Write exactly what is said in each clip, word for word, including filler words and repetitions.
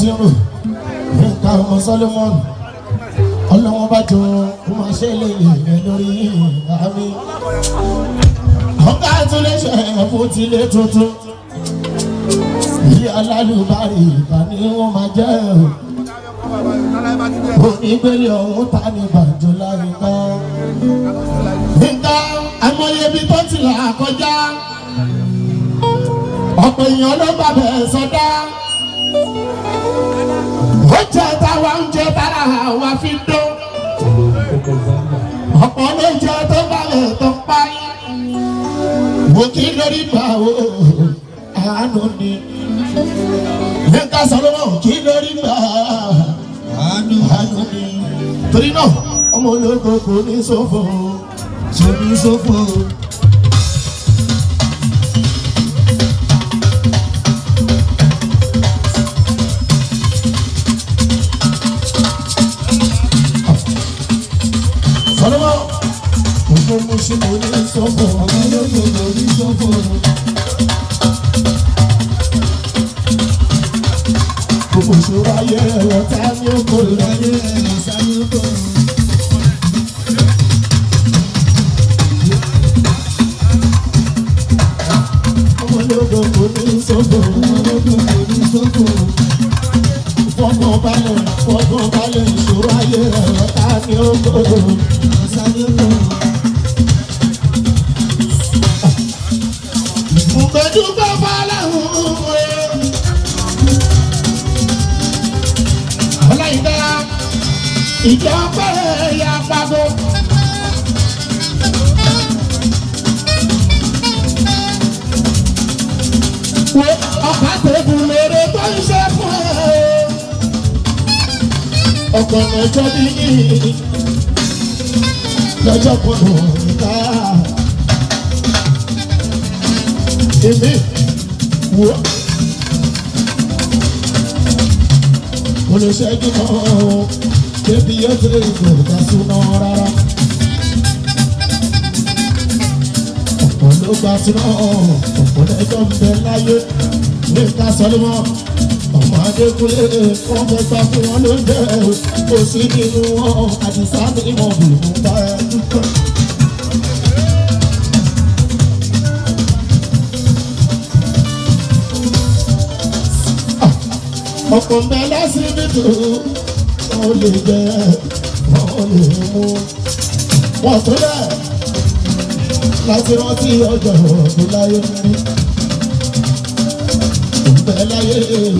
ti rò nǹkan ọmọ Solomon ọlọ́wọ́n bá jọ kó máa ṣe lè yẹ lórí àmì ọ̀gá tó lè ṣe fún tilé tuntun ilé alálùbárì ìgbà ni wọ́n máa jẹ́ onígbélé ọ̀hún ta ní bàjọ láyé ká nǹkan amọ̀yẹ bí tó ti là kọjá ọ̀pọ̀ èèyàn ló bá bẹ̀ sọdá ó jẹ́ táwa ń jẹ tára àwa fi dó ọ̀pọ̀ ló jẹ́ tó bá lẹ̀ tó páyé wò kí lórí gbà ó àánú ni nǹkan Solomon kí lórí gbà àánú ni torí náà ọmọ ológo kò ní ṣòfò kò ní ṣòfò. Solomon gbogbo mo ṣe mo ní ṣòfò ọmọ ológo kò ní ṣòfò. Gbogbo ìṣòro ayé ẹ̀rọ tá ní oko láyé ẹ̀rọ tá ní oko. Ọmọ ológo kò ní ṣòfò ọmọ ológo kò ní ṣòfò. Fọ́gbọ́n balẹ̀ fọ́gbọ́n balẹ̀ ìṣòro ayé ẹ̀rọ tá ní oko ẹ̀rọ tá ní oko. Ìgbẹ́dúgbẹ́ balẹ̀ hùwù. Ìjọ pẹ́ ya pàgọ́. Wo ọ̀pá tẹ̀gùn lèrè tó ń ṣe fún ẹ. Ọkọ̀ mẹ́jọ bí lọ́jọ́ kan nìka. Èmi wo mo lè ṣẹ́jú náà. Baby, you're very good, that's no rara. Ọ̀pọ̀ ló gbà sí náà, ọ̀pọ̀ lẹ́jọ́ ń bẹ láyé. Nǹkan Solomon, ọmọ Adékúnlé, wọ́n fẹ́ gbà fún wọn ló ń jẹ́. Kò sí nínú wọn, Àdìsá ní wọn bí mo bá ẹ dúpẹ́. Ọ̀pọ̀ ń bẹ lásìbìtì. Wọ́n lè jẹ, wọ́n lè mú, wọ́n tó bẹ́ẹ̀ láti rántí ọjọ́ ọdún láyé ní ìbẹ̀ láyé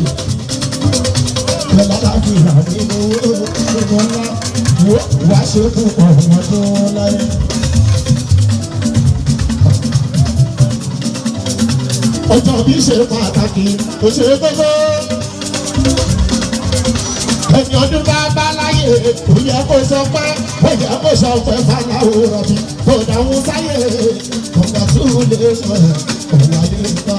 pẹ̀lú aláfíà nínú nínú ńlá wá ṣe fún ọmọ tó láyé. Ọjọ́ bí ṣe pàtàkì, ó ṣe gbogbo. Ẹni ọdún bá bá láyé, kò yẹ kó sọ pé, kò yẹ kó sọ pé fáláwo rọ̀bì, kò dáhùn sáyé, ọ̀gá tó lè sọ ẹ̀, ọ̀la yé ká.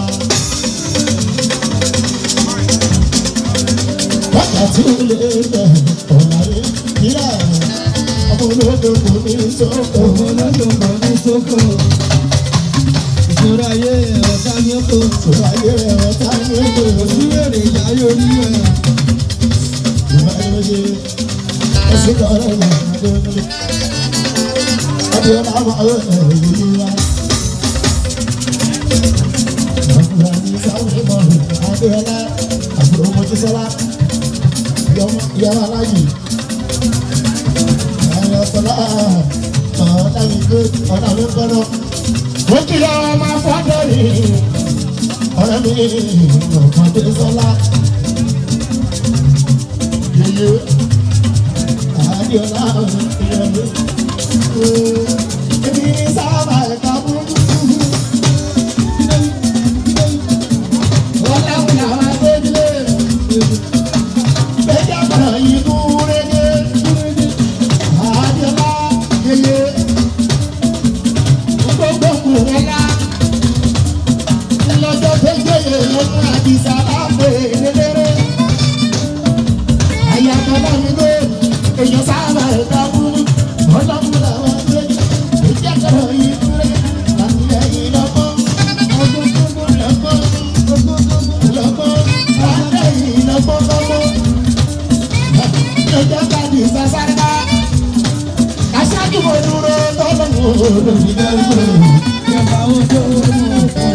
Ọ̀gá tó lè sọ ẹ̀, ọ̀la yé kílẹ̀. Ọmọ ológo kò ní sóko, ọmọ ológo kò ní sóko. Ìṣòro ayé ọ̀tá ní oko, ìṣòro ayé ọ̀tá ní oko. Òsì èrè ìyá yóò rí ẹ̀. Ẹ̀sìn kọ́rẹ́ ìlànà Adéwọlé, Adéwọlé àwọn ọ̀rọ̀ ẹ̀rọ yìí wá. Ọ̀gbìn ní sáwọn ìmọ̀ràn Adéwọlé, àbúrò Mojísọ́lá, ìyàwó aláyì, ẹ̀yìn ọ̀pọ̀lá, ọ̀dà mi gbé, ọ̀dà mi gbọ́nà. Mo kí lọ máa fọ́dọ̀ rí, ọ̀rẹ́ mi ọ̀pọ̀ Adésọ́lá. Yeye, Adiola, Yeye, ebi ni sábà ẹ̀ka burúkú. Wọ́n láwọn àwọn agbẹ́jìlé, bẹ́ẹ̀ àgbàrá yìí kú rẹ́gẹ́. Adiola, Yeye, gbogbo kù wọ́n lá. Lọ́jọ́ tó gbé yẹn lọ́kùnrin Àdìsá láàpẹ̀ lélẹ́rẹ́. Ayatollah náà ní lé èèyàn sábà ẹ̀ka burú ọlọ́run làwọn méjì èjì àkàrà yìí dúró láti ẹ̀yìn lọ́kọ́ ọdún gbogbo lọ́kọ́ ọdún gbogbo lọ́kọ́ láti ẹ̀yìn lọ́kọ́ lọ́kọ́. ọjọ́ káàdì sásáré bá. Aṣáájú mo dúró tọ́lọ́ mo lò ní dẹ́gbẹ́. Ìjọba ojú ọmọ ọ̀pọ̀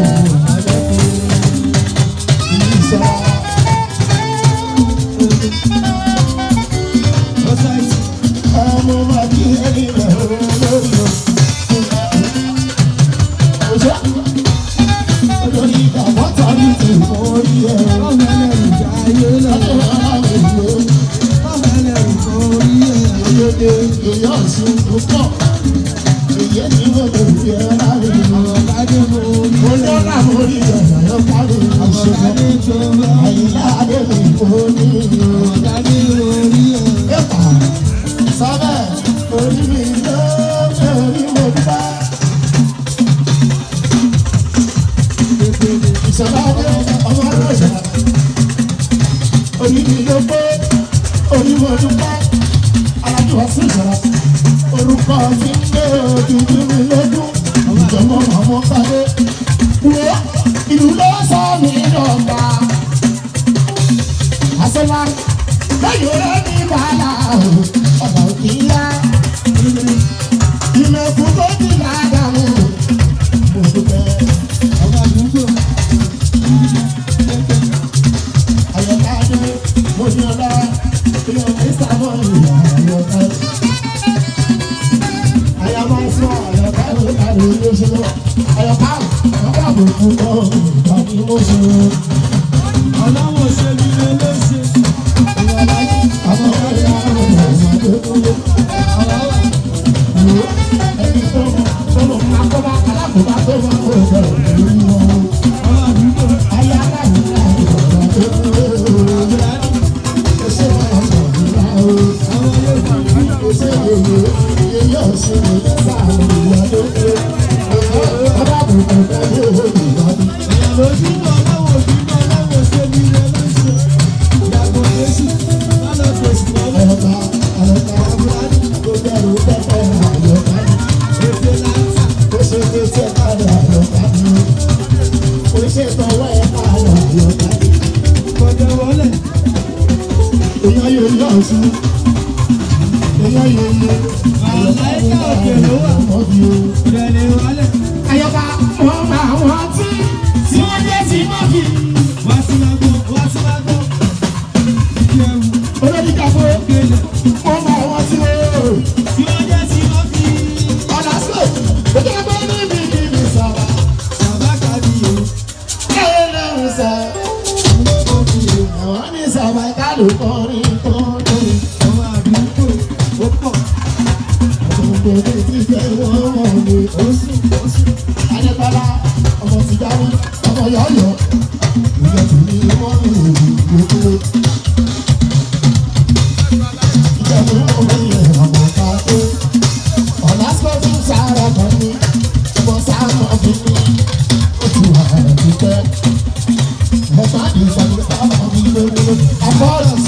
ìṣọ́. Ọmọ máa kí ẹni rẹ̀ lórí o. Ọjọ́ olórí ìdààmú tàbí ti orí ẹ̀. Ọmọ ẹlẹ́rìí jà ayé lọ́wọ́. Ọmọ ẹlẹ́rìí orí ẹ̀. Oyede èyí ọ̀sùn ló pọ̀. Èyí ni mo lè fi ẹ láre. Ọ̀gádé mo rí ẹ̀. Mo lọ́la mo rí ẹ̀ láyọ̀ kárí ìṣòro. Àyíká adé mi kò ní. Ọ̀gádé orí ẹ̀. Ẹ̀pà sábẹ̀ orí mi ló ṣe orí mo dúpẹ́. Ìṣọ̀lá adé ọmọ ọlọ́ṣà. Orí mi ló pé orí mo dúpẹ́. Alájú ọ̀sùn ìṣọ̀lá. Orúkọ ti ń gbé ojújú mi lógún. Ìjọba ọmọ pàdé. Wo ìlú ló sọ mí dọ̀gba. Àṣọlá lẹ́yìn rẹ̀ ní bàálà ọ̀gá òkè ńlá. Ìmẹ̀kùn tó ti ládàmú. Mo dúpẹ́ ọ̀gá àdúgbò. Àyọ̀ká dé mo ní ọlá. Ìyọ̀ mi sábọ̀ ìyá àyọ̀ká. Àyàmá sọ àyọ̀ká ló kárí olóṣèlú. Àyọ̀ká ọ̀gá àbùkù tó ìgbà ní mo ṣe. Ọlọ́wọ́ ṣe mi lé léṣe. Àwọn ọ̀rẹ́ àwọn ọ̀rẹ́ tó kúrò. Ẹni tó tó lò máa kọ́ bá alákòóbá tó máa kó bẹ̀rẹ̀ lórí wọn. Ayé aláìní láì ọ̀rọ̀ tó kúrò. Ṣé wọ́n sọ ìlà o? Ṣé èyí èyí ọ̀sìn èyí sáà ìwà tó kúrò? Ọba àbùkù tó dé òbí wá bí. Lójú bọ̀ lọ́wọ́ bí bọ̀ lọ́wọ́ ṣe mi lé léṣe. Ìyàgò léṣe. Ayọ̀ká ayọ̀ká abúlé tó bẹ̀rù pẹ́pẹ́ ayọ̀ká ni. Ètè láńtà ó ṣe tètè padà ayọ̀ká ni. Ó ṣe tọwọ́ ẹ̀ padà ayọ̀ká ni. Kọjá wọlé. Èèyàn yóò yọ̀ ọ̀sùn. Èèyàn yóò yẹ. Àyọ̀ká òkè ló wà. Ìrẹ̀lẹ̀ wọlé. Ayọ̀ká wọ́n máa wọ́n tí tí wọ́n jẹ́ sí mọ́fì. Wá sí máa gbọ́, wá sí máa gbọ́. Olórí kàfó wọ́n máa wọ́n tí wọ́n tí wọ́n jẹ́ sí mọ́fì. Ọ̀nà sílẹ̀ ó jẹ́ pé níbi níbi sábà. Sábà kàbí o. Ẹ̀yẹ lẹ́hìn sá. Àwọn ní sábà kálù kọrin kọrin. Ọmọ àdúgbò ó pọ̀. Àtúntò ní ti fẹ́ wọ́n wọ̀n ní oṣù oṣù. Adébọ́lá ọmọ Tìjání ọmọ Yọ̀ọ̀yọ̀. Ìjọ tì ní wọ́n ní ìlú gbogbo. Ìjọba orí ẹ̀ ọmọ pàtó. Ọ̀nà sọ́tún sára kan ní. Ọmọ sáà fi ní. Ó ti wà ẹ̀ ti pẹ́. Ẹ̀fọ́ àdìsá ní sábà fi lórí. Àbọ̀rọ̀